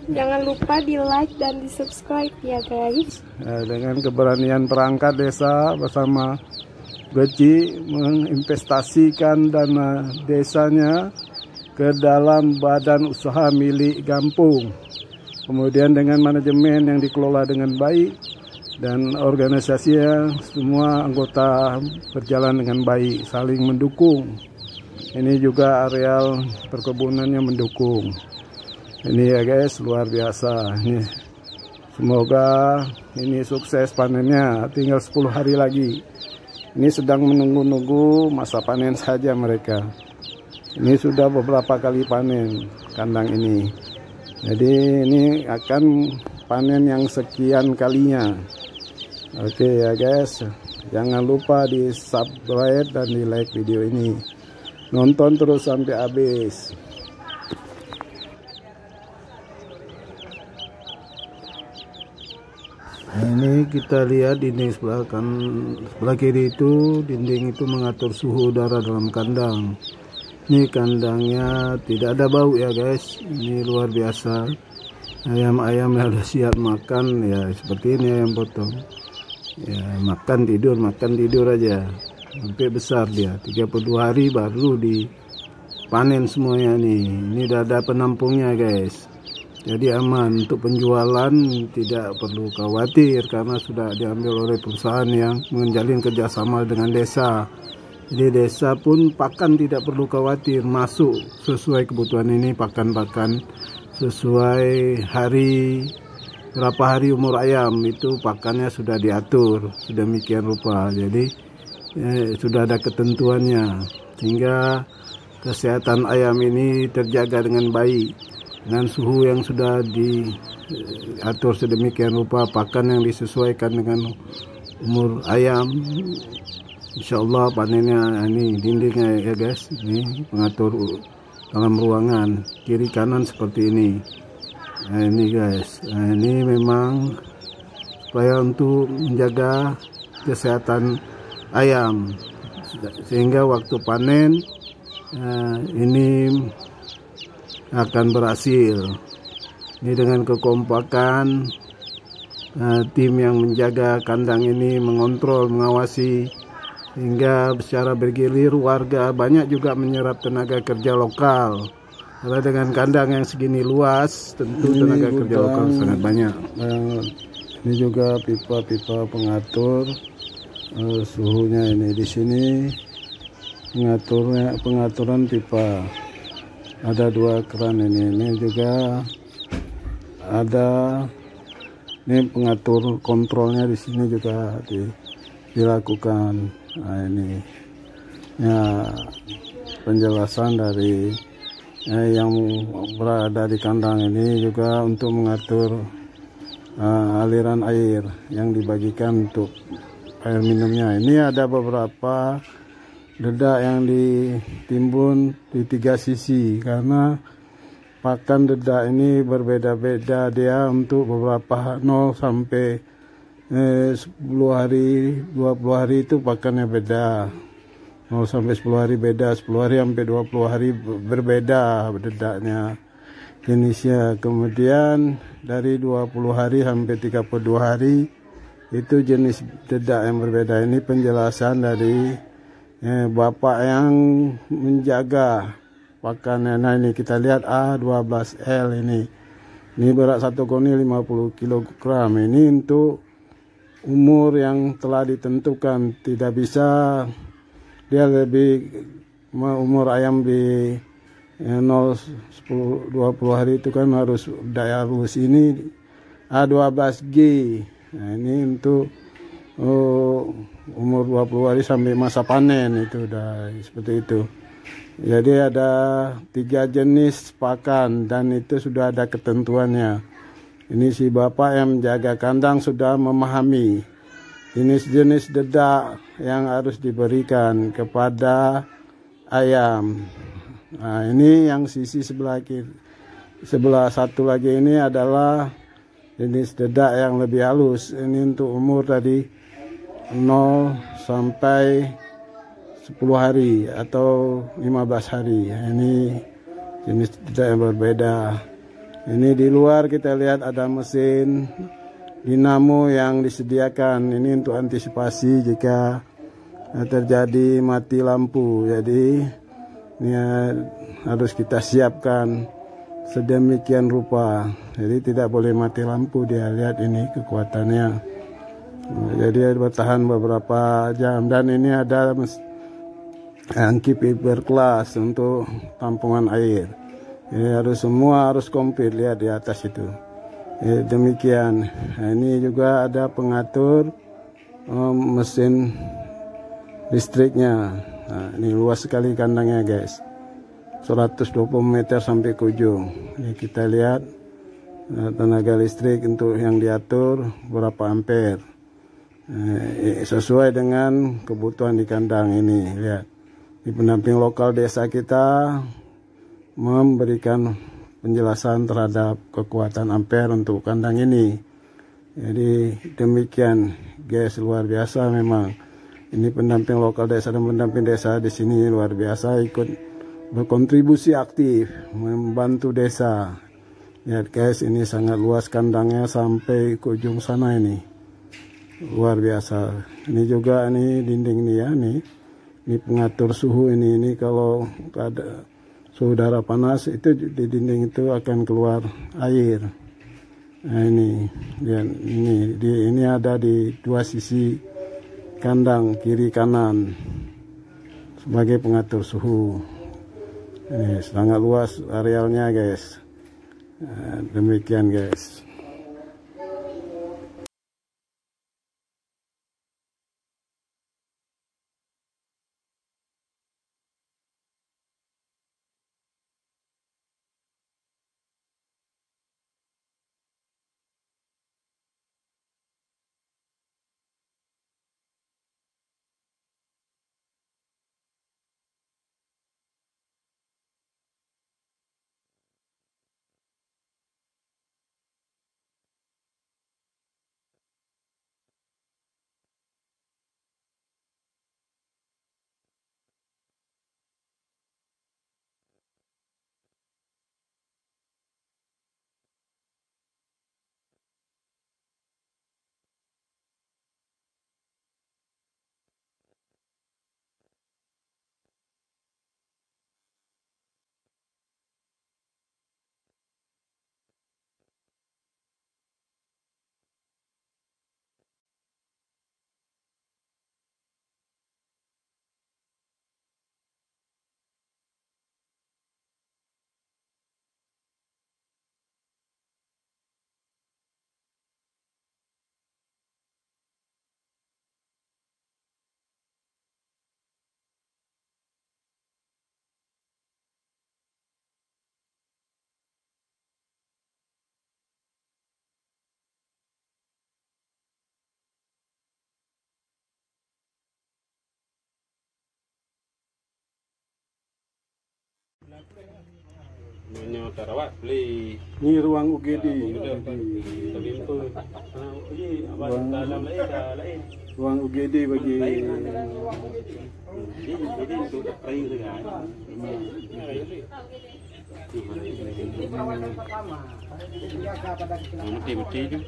Jangan lupa di like dan di subscribe ya guys. Dengan keberanian perangkat desa bersama Beci menginvestasikan dana desanya ke dalam badan usaha milik Gampung. Kemudian dengan manajemen yang dikelola dengan baik dan organisasinya semua anggota berjalan dengan baik, saling mendukung. Ini juga areal perkebunannya mendukung. Ini ya guys, luar biasa. Ini semoga ini sukses panennya. Tinggal 10 hari lagi. Ini sedang menunggu-nunggu masa panen saja mereka. Ini sudah beberapa kali panen kandang ini. Jadi ini akan panen yang sekian kalinya. Oke ya guys, jangan lupa di subscribe dan di like video ini. Nonton terus sampai habis. Ini kita lihat dinding sebelah kiri itu, dinding itu mengatur suhu udara dalam kandang. Ini kandangnya tidak ada bau ya guys. Ini luar biasa. Ayam-ayam yang sudah siap makan ya seperti ini ayam potong. Ya makan tidur aja. Sampai besar dia. 32 hari baru dipanen semuanya nih. Ini udah ada penampungnya guys. Jadi aman untuk penjualan, tidak perlu khawatir karena sudah diambil oleh perusahaan yang menjalin kerjasama dengan desa. Jadi desa pun pakan tidak perlu khawatir, masuk sesuai kebutuhan ini pakan-pakan sesuai hari, berapa hari umur ayam itu pakannya sudah diatur, sedemikian rupa. Jadi sudah ada ketentuannya sehingga kesehatan ayam ini terjaga dengan baik. Dengan suhu yang sudah diatur sedemikian rupa, pakan yang disesuaikan dengan umur ayam, insya Allah panennya. Ini dindingnya ya guys, ini pengatur dalam ruangan kiri kanan seperti ini. Nah ini guys, nah ini memang supaya untuk menjaga kesehatan ayam sehingga waktu panen ini akan berhasil. Ini dengan kekompakan tim yang menjaga kandang ini, mengontrol, mengawasi, hingga secara bergilir warga banyak juga menyerap tenaga kerja lokal. Karena dengan kandang yang segini luas, tentu ini tenaga kerja lokal sangat banyak. Ini juga pipa-pipa pengatur suhunya. Ini di sini pengaturan pipa. Ada 2 keran ini juga ada. Ini pengatur kontrolnya di sini juga dilakukan. Nah ini ya penjelasan dari yang berada di kandang ini juga untuk mengatur aliran air yang dibagikan untuk air minumnya. Ini ada beberapa dedak yang ditimbun di 3 sisi karena pakan dedak ini berbeda-beda dia untuk beberapa 0 sampai 10 hari, 20 hari itu pakannya beda. 0 sampai 10 hari beda, 10 hari sampai 20 hari berbeda dedaknya jenisnya. Kemudian dari 20 hari sampai 32 hari itu jenis dedak yang berbeda. Ini penjelasan dari bapak yang menjaga pakannya. Nah ini kita lihat A12L ini berat 1 koni 50 kg. Ini untuk umur yang telah ditentukan, tidak bisa dia lebih umur ayam di 0, 10, 20 hari itu kan harus daya halus. Ini A12G. Nah ini untuk umur 20 hari sampai masa panen, itu udah seperti itu. Jadi ada 3 jenis pakan dan itu sudah ada ketentuannya. Ini si bapak yang menjaga kandang sudah memahami jenis-jenis dedak yang harus diberikan kepada ayam. Nah ini yang sisi sebelah kiri, sebelah satu lagi ini adalah jenis dedak yang lebih halus. Ini untuk umur tadi 0 sampai 10 hari atau 15 hari. Ini jenis dedak yang berbeda. Ini di luar kita lihat ada mesin dinamo yang disediakan. Ini untuk antisipasi jika terjadi mati lampu. Jadi ini harus kita siapkan sedemikian rupa. Jadi tidak boleh mati lampu. Dia lihat ini kekuatannya. Jadi bertahan beberapa jam. Dan ini ada tangki fiberglass untuk tampungan air. Ini semua harus komplit. Lihat di atas itu. Demikian. Nah, ini juga ada pengatur mesin listriknya. Nah, ini luas sekali kandangnya guys. 120 meter sampai ke ujung. Ini kita lihat tenaga listrik untuk yang diatur berapa ampere. Sesuai dengan kebutuhan di kandang ini. Lihat. Di pendamping lokal desa kita memberikan penjelasan terhadap kekuatan ampere untuk kandang ini. Jadi demikian guys, luar biasa memang. Ini pendamping lokal desa dan pendamping desa di sini luar biasa, ikut berkontribusi aktif membantu desa. Lihat guys, ini sangat luas kandangnya sampai ke ujung sana ini. Luar biasa. Ini juga nih dinding nih ya nih. Ini pengatur suhu ini kalau ada suhu udara panas itu di dinding itu akan keluar air. Nah ini lihat ini ada di dua sisi kandang kiri kanan sebagai pengatur suhu. Ini sangat luas arealnya guys. Nah, demikian guys. Tarawak beli Ini ruang UGD. Ruang UGD bagi jadi untuk spray itu kan. Mati itu.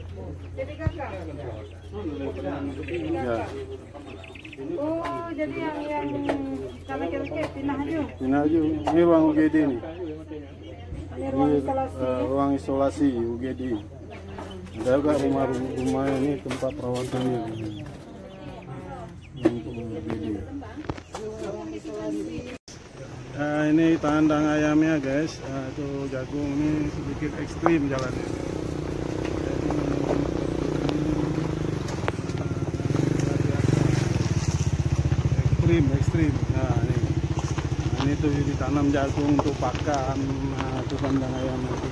ya. Oh, jadi yang kalau kira-kira pindah aja. Pindah aja. Ini ruang UGD nih. Ini ruang isolasi. Ruang isolasi UGD. Ada juga rumah ini tempat perawatannya. Untuk UGD. Ini tandang ayamnya guys. Tuh jagung ini sedikit ekstrim jalannya. Ekstrim. Nah ini tuh ditanam jagung untuk pakan. Nah, itu kandang ayam itu.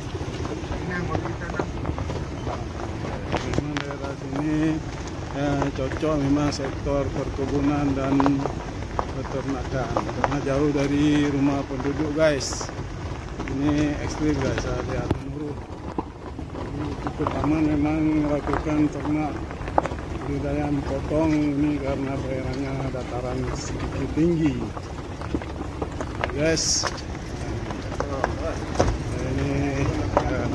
Memang daerah sini cocok memang sektor perkebunan dan peternakan karena jauh dari rumah penduduk guys. Ini ekstrim guys, lihat menurut cukup aman memang melakukan ternak budidaya potong ini karena daerahnya dataran sedikit tinggi guys. Ini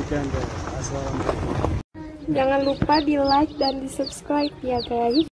Sekian guys. Assalamualaikum. Jangan lupa di like dan di subscribe ya guys.